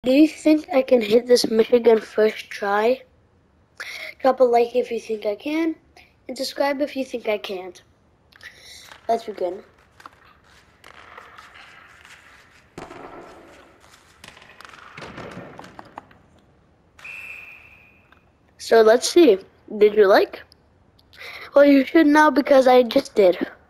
Do you think I can hit this Michigan first try? Drop a like if you think I can, and subscribe if you think I can't. Let's begin. So let's see. Did you like? Well, you should now because I just did.